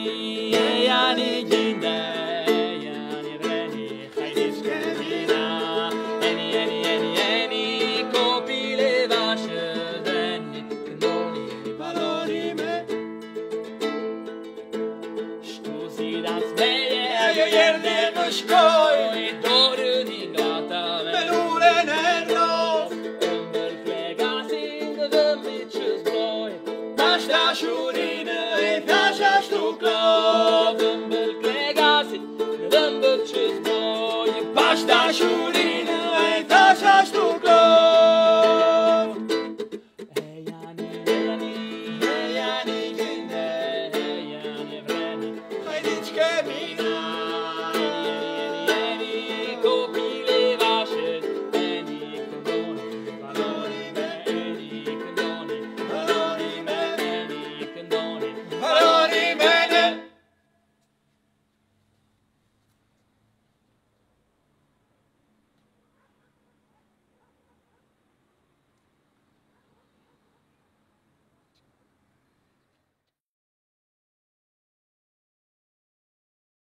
ani ghinde, ani vreni, haideți că vina. Eni, copile vașe deni, când oni valorii mei. Ștu si dați meie, ierde nu școi, doră din gata mea. Pelure nernos, îmbăl flegasind, dă-mi ce-ți bloi, taș-da șurină, e tașa ștu clov. Îmbăl flegasind, dă-mi ce-ți bloi, taș-da șurină, e tașa ștu clov. Ei ani ghinde, ei ani vreni, haideți că vina.